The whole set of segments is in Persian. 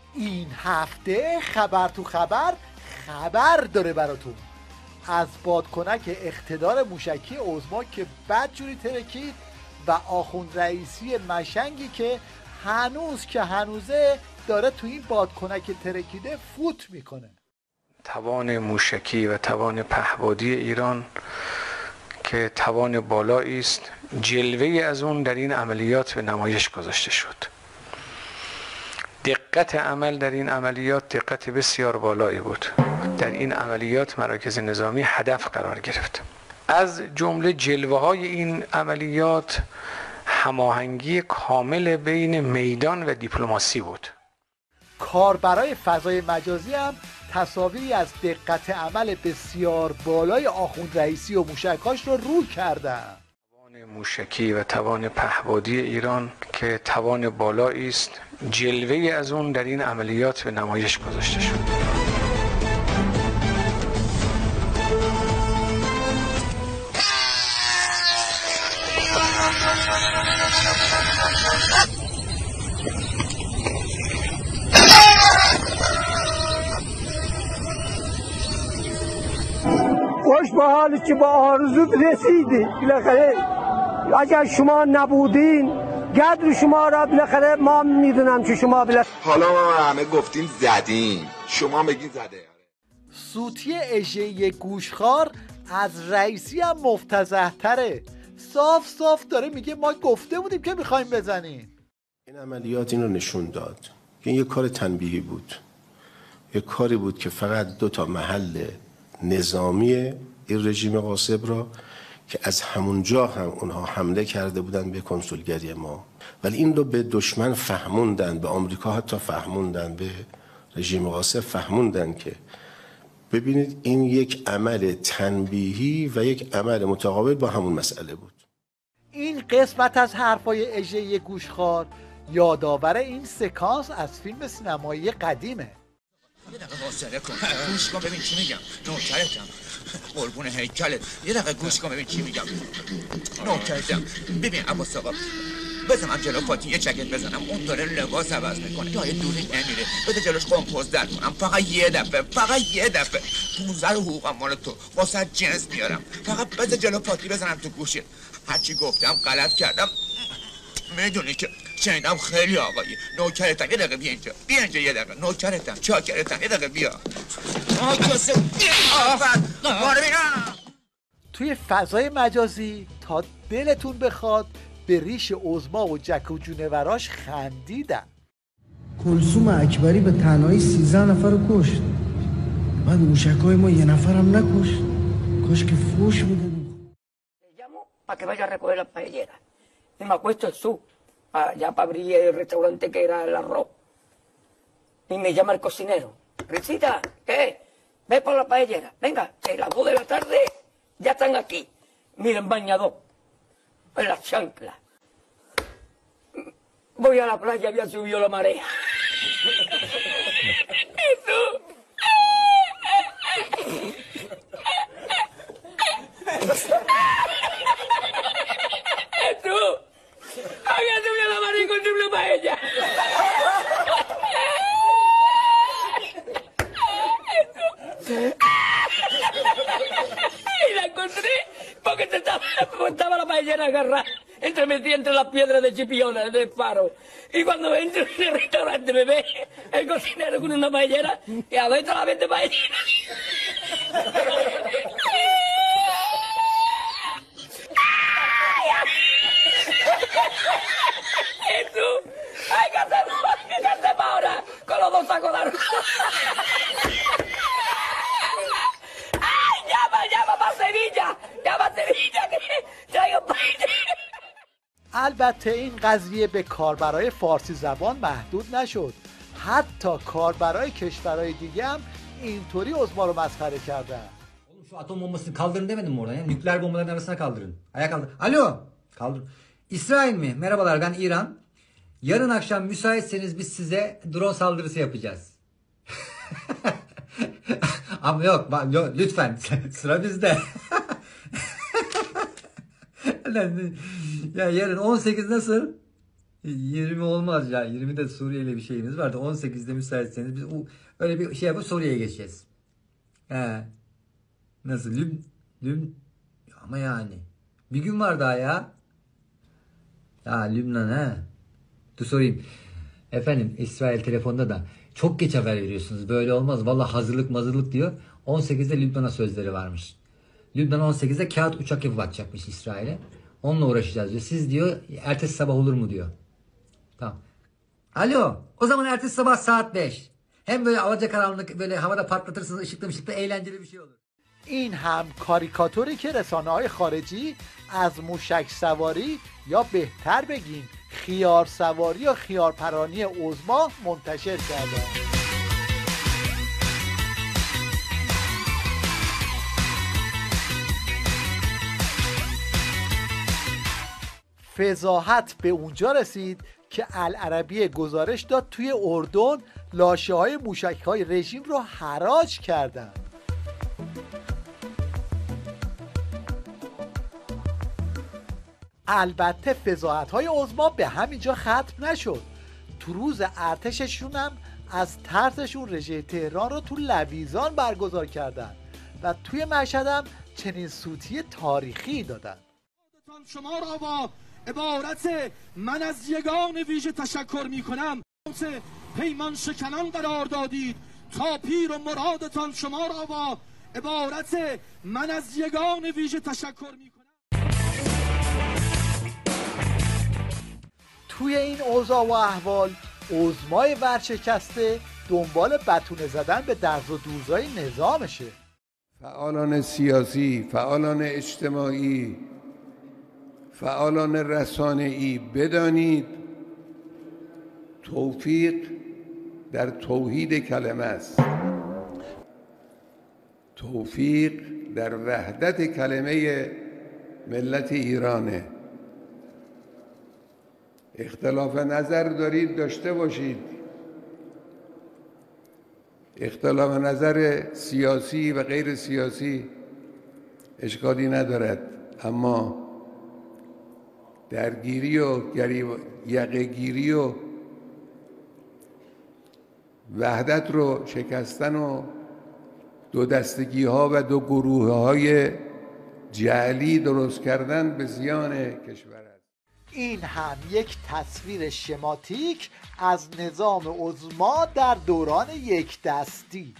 این هفته خبر تو خبر داره براتون از بادکنک اقتدار موشکی عظما که بدجوری ترکید و آخوند رئیسی مشنگی که هنوزه داره تو این بادکنک ترکیده فوت میکنه. توان موشکی و توان پهپادی ایران که توان بالایی است، جلوه‌ای از اون در این عملیات به نمایش گذاشته شد. دقت عمل در این عملیات دقت بسیار بالایی بود. در این عملیات مراکز نظامی هدف قرار گرفت. از جمله جلوه‌های این عملیات هماهنگی کامل بین میدان و دیپلماسی بود. کاربرای فضای مجازی هم تصاویری از دقت عمل بسیار بالای آخوند رئیسی و موشکاش رو کردن. توان موشکی و توان پهپادی ایران که توان بالایی است، جلوه‌ای از اون در این عملیات به نمایش گذاشته شد. خوش به حالی که با آرزوت رسیدی بالاخره. اگر شما نبودین قدر شما را بالاخره ما میدونم که شما بالاخره. حالا ما همه گفتیم زدیم، شما بگین زده. سوتی اژه‌ای گوشخوار از رئیسی هم مفتضح تره. صاف داره میگه ما گفته بودیم که میخوایم بزنیم. این عملیات این رو نشون داد که این یک کار تنبیهی بود، یک کاری بود که فقط 2 محل نظامی این رژیم غاصب را که از همونجا هم اونها حمله کرده بودن به کنسولگری ما، ولی این رو به دشمن فهموندن، به آمریکا حتی فهموندن، به رژیم غاصب فهموندن که ببینید این یک عمل تنبیهی و یک عمل متقابل با همون مسئله بود. این قسمت از حرفای اژه‌ای گوشخوار یادآور این سکانس از فیلم سینمایی قدیمه. یه دقیقه حوصله کن، گوش کن ببین چی میگم. نوکرتم قربون هیکلت، یه دقیقه گوش کن ببین چی میگم. نوکرتم ببین عباس آقا، بزنم جلو فاتی یه چکت بزنم، اون داره لباس عوض میکنه، جای دوری نمیره، بده جلوش قمپوز در کنم، فقط یه دفعه 15 حقوقم مال تو، واسه جنس میارم، فقط بده جلو فاتی بزنم تو گوشت. هرچی گفتم غلط کردم، میدونی که شنیدم خیلی آقایی. نوکرتم، یه دقیقه بیا اینجا یه دقیقه. نوکرتم، چاکرتم، یه دقیقه بیا. توی فضای مجازی تا دلتون بخواد به ریش عظما و جک و جونوراش خندیدن. کلثوم اکبری به تنهایی 13 نفر رو کشت. بعد موشکای ما یه نفرم نکشت. کاش که فوش میدادیم. Para que vaya a recoger la paellera. Y me acuesto el sur, allá para abrir el restaurante que era el arroz. Y me llama el cocinero. Risita, ¿qué? Ve por la paellera. Venga, que las 2 de la tarde ya están aquí. Miren, bañador, en las chanclas. Voy a la playa, había subido la marea. Eso. Tú, había subido la marea y encontré una paella. Y la encontré porque estaba la paellera agarrada metida entre las piedras de Chipiona, del faro. Y cuando entro en el restaurante me ve el cocinero con una paellera y a ver toda la vez de paellera. Eso, hay que hacerlo ahora con los 2 sacos de arroz. ¡Ay, llama para Sevilla! ¡Llama a Sevilla que traigo paella! البته این قضیه به کاربرای فارسی زبان محدود nişod. حتی کاربرای کشورهای دیگه هم اینطوری عظما رو مسخره کردن. Oğlum şu atom bombasını kaldırın demedim mi oradan ya? Nükleer bombaların arasına kaldırın. Ayağa kaldır. Alo. Kaldır. İsrail mi? Merhabalar, ben İran. Yarın akşam müsaitseniz biz size drone saldırısı yapacağız. Ama yok, lütfen sıra bizde. Ya yarın 18 nasıl? 20 olmaz ya. 20'de Suriye'yle bir şeyimiz vardı. 18'de müsaitseniz biz öyle bir şey yapıp Suriye'ye geçeceğiz. He. Nasıl? Ama yani. Bir gün var daha ya. Ya Lübnan ha. Dur sorayım. Efendim İsrail telefonda da çok geç haber veriyorsunuz. Böyle olmaz. Vallahi hazırlık diyor. 18'de Lübnan'a sözleri varmış. Lübnan 18'de kağıt uçak yapıp atacakmış İsrail'e. Onunla uğraşacağız diyor. Siz diyor ertesi sabah olur mu diyor. Tamam. Alo. O zaman ertesi sabah saat 5. Hem böyle alacakaranlık böyle havada patlatırsınız ışıklı eğlenceli bir şey olur. این هم کاریکاتوری که رسانه‌های خارجی از موشک سواری یا بهتر بگیم خیار سواری یا خیارپرانی عظما منتشر کرده. فضاحت به اونجا رسید که العربیه گزارش داد توی اردن لاشه‌های موشک‌های رژیم رو حراج کردن. البته فضاحت‌های عظما به همینجا ختم نشد. تو روز ارتششون هم از ترسشون رژه تهران رو تو لویزان برگزار کردن و توی مشهد هم چنین سوتی تاریخی دادن. شما را با عبارت من از یگان ویژه تشکر می کنم پیمان شکنان قرار دادید تا پیر و مرادتان شما را با عبارت من از یگان ویژه تشکر می کنم. توی این اوضاع و احوال عظمای ورشکسته دنبال بتونه زدن به درز و دوزای نظامشه. فعالان سیاسی، فعالان اجتماعی، فعالان رسانه‌ای بدانید توفیق در توحید کلمه است. توفیق در وحدت کلمه ملت ایرانه. اختلاف نظر دارید داشته باشید. اختلاف نظر سیاسی و غیر سیاسی اشکالی ندارد، اما درگیری و یقه‌گیری و وحدت رو شکستن و دو دستگی ها و دو گروه های جعلی درست کردن به زیان کشور است. این هم یک تصویر شماتیک از نظام عظما در دوران یک دستی.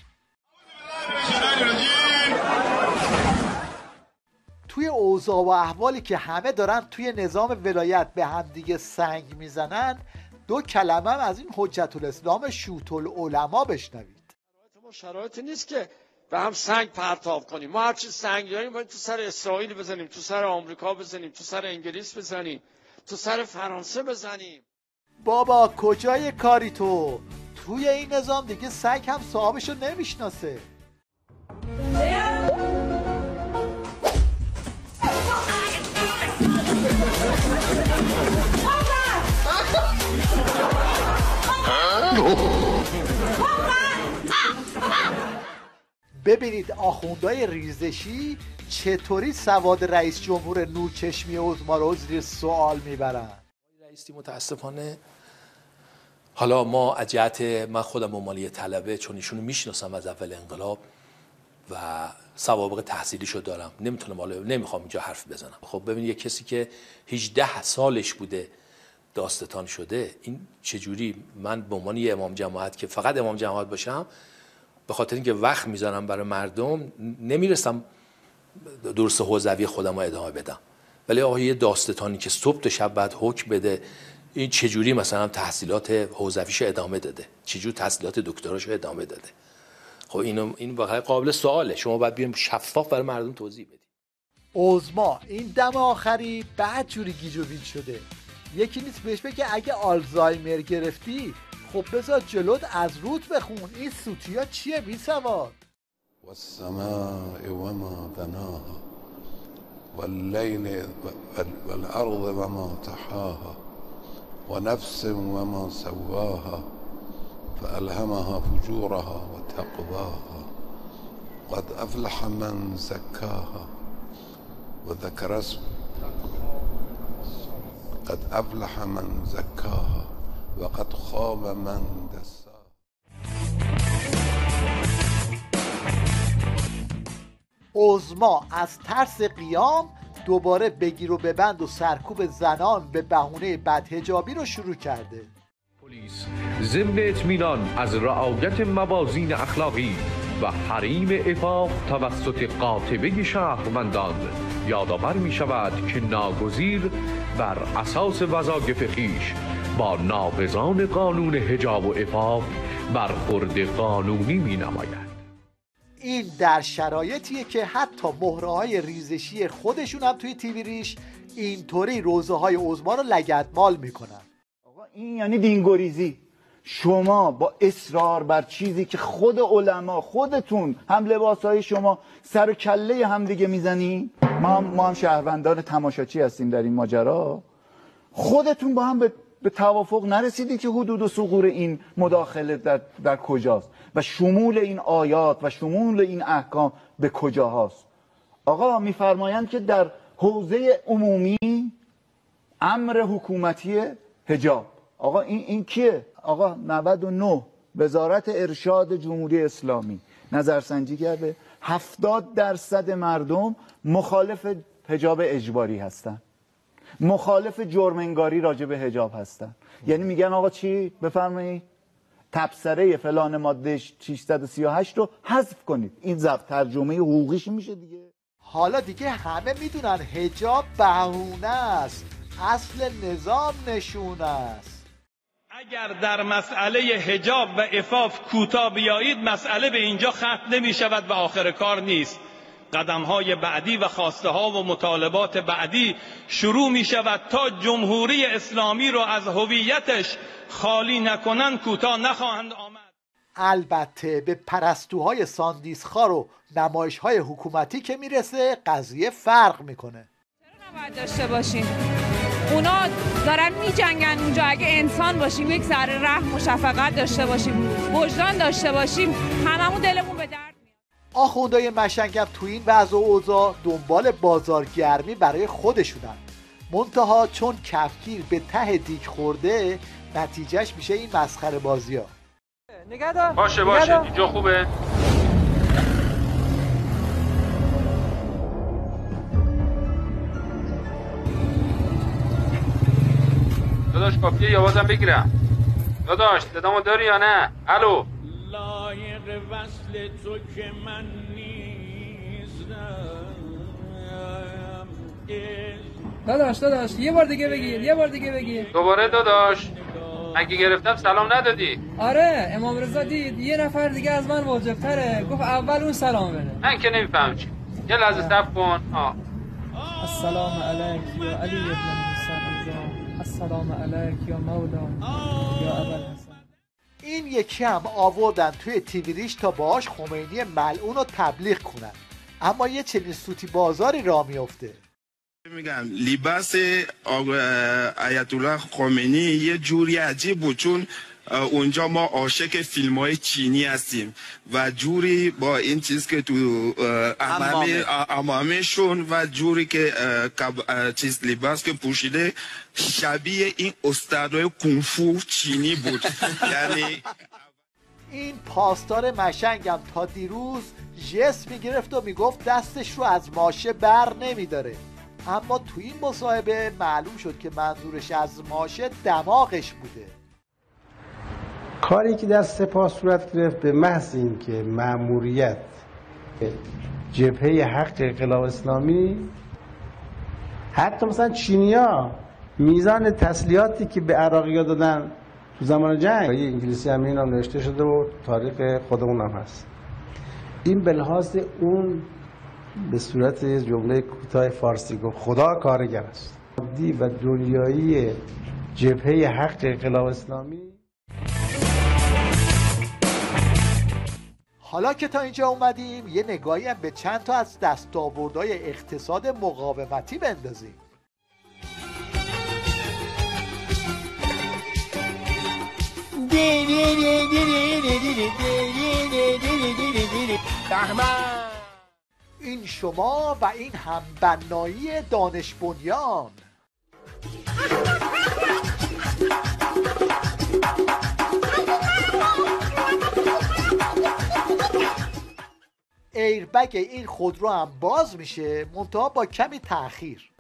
توی اوضاع و احوالی که همه دارن توی نظام ولایت به همدیگه سنگ میزنن، دو کلمه هم از این حجت الاسلام شوت العلما بشنوید. ما شرایطی نیست که به هم سنگ پرتاب کنیم. ما هرچی سنگ داریم باید تو سر اسرائیل بزنیم، تو سر آمریکا بزنیم، تو سر انگلیس بزنیم، تو سر فرانسه بزنیم. بابا کجای کاری تو؟ توی این نظام دیگه سگ هم صاحبشو نمیشناسه. ببینید آخوندهای ریزشی چطوری سواد رئیس جمهور نورچشمی عظما رو زیر سوال میبرن. رئیسی متاسفانه، حالا ما از جهت من خودم مالی طلبه چون ایشونو میشناسم از اول انقلاب و سوابق تحصیلیشو دارم، نمیخوام اینجا حرف بزنم. خب ببینید یک کسی که 18 سالش بوده داستان شده، این چجوری من به عنوان یه امام جماعت که فقط امام جماعت باشم، به خاطر اینکه وقت میذارم برای مردم، نمیرسم درس حوزوی خودم رو ادامه بدم. ولی آقا یه داستانی که صبح تا شب بعد حکم بده، این چجوری مثلا تحصیلات حوزویشو ادامه داده، چجوری تحصیلات دکتراشو ادامه داده. خب این واقعا قابل سواله. شما باید بیایم شفاف برای مردم توضیح بدید. عظما این دم آخری بعد جوری گیج و ویج شده. یکی نیست بهش بگه اگه آلزایمر گرفتی خب بذار جلوت از روت بخون، این سوتیا چیه بی سواد؟ والسماء وما بناها واللیل والارض وما طحاها ونفس وما سواها فألهمها فجورها وتقواها قد أفلح من زكاها وذكر اسم قد افلح من زکاها و قد خاب من دساها. عظما از ترس قیام دوباره بگیر و ببند و سرکوب زنان به بهونه بدحجابی رو شروع کرده. پلیس ضمن اطمینان از رعایت موازین اخلاقی و حریم عفاف توسط قاطبه شهروندان یادآور می شود که ناگزیر بر اساس وظایف خویش با ناقضان قانون حجاب و عفاف برخورد قانونی می نماید. این در شرایطیه که حتی مهره‌های ریزشی خودشون هم توی تیوی ریش اینطوری روزه‌های عظما رو لگدمال میکنن. آقا این یعنی دینگوریزی. شما با اصرار بر چیزی که خود علما خودتون هم لباسهای شما سر و کله هم دیگه میزنی، ما هم شهروندان تماشاچی هستیم در این ماجرا، خودتون با هم به توافق نرسیدی که حدود و ثغور این مداخله در کجاست و شمول این آیات و شمول این احکام به کجاهاست. آقا میفرمایند که در حوزه عمومی امر حکومتی حجاب. آقا این کیه؟ آقا 99 وزارت ارشاد جمهوری اسلامی نظرسنجی کرده 70% مردم مخالف حجاب اجباری هستن، مخالف جرم انگاری راجع به حجاب هستن. یعنی میگن آقا چی؟ بفرمایید تبصره فلان ماده 638 رو حذف کنید. این ترجمه حقوقیش میشه دیگه. حالا دیگه همه میدونن حجاب بهونه است، اصل نظام نشونه است. اگر در مسئله حجاب و عفاف کوتاه بیایید، مسئله به اینجا ختم نمی شود و آخر کار نیست. قدم‌های بعدی و خواسته‌ها و مطالبات بعدی شروع می شود. تا جمهوری اسلامی رو از هویتش خالی نکنن کوتاه نخواهند آمد. البته به پرستوهای ساندیسخوار و نمایش‌های حکومتی که میرسه قضیه فرق میکنه. چرا نباید داشته باشیم؟ اونا دارن میجنگن اونجا. اگه انسان باشیم، یک ذره رحم و شفقت داشته باشیم، وجدان داشته باشیم، هممون دلمون به درد میاد. آخوندهای مشنگم تو این وضع و اوضاع دنبال بازارگرمی برای خودشونن، منتها چون کفگیر به ته دیگ خورده نتیجهش میشه این مسخره بازی‌ها. باشه اینجا خوبه. داداش کافیه یا بازم بگیرم؟ داداش صدامو داری یا نه؟ الو. لایق وصل تو که من نیستم. داداش یه بار دیگه بگیر. دوباره داداش اگه گرفتم سلام ندادی. آره امام رضا دید یه نفر دیگه از من واجب‌تره، گفت اول اون سلام بده. من که نمیفهم چی. یه لحظه صبر کن. السلام علیک یا علی ابن موسی، السلام علیک یا مولا یا ابوالحسن. این یکی هم آوردن توی تیوی ریش تا باهاش خمینی ملعون رو تبلیغ کنن، اما یه چنین سوتی بازاری راه میفته. میگم لباس آیت الله خمینی یه جوری عجیب بود، چون اونجا ما عاشق فیلم های چینی هستیم و جوری با این چیز که تو امامشون و جوری که چیز لباس که پوشیده شبیه این استادای کنفو چینی بود. یعنی این پاسدار مشنگم تا دیروز ژست میگرفت و میگفت دستش رو از ماشه بر نمیداره، اما تو این مصاحبه معلوم شد که منظورش از ماشه دماغش بوده. کاری که در سپاه صورت گرفت به محض این که مأموریت جبهه حق انقلاب اسلامی، حتی مثلا چینیا میزان تسلیحاتی که به عراقی‌ها دادن تو زمان جنگ، یه انگلیسی هم این هم نوشته شده و تاریخ خودمون هم هست، این به لحاظ اون به صورت جمله کوتاه فارسی گفت خدا کارگر است. مادی و دنیایی جبهه حق انقلاب اسلامی. حالا که تا اینجا اومدیم یه نگاهی هم به چند تا از دستاوردهای اقتصاد مقاومتی بندازیم. این شما و این هم بنایی دانش بنیان. ایربگ این خودرو هم باز میشه، منتها با کمی تأخیر.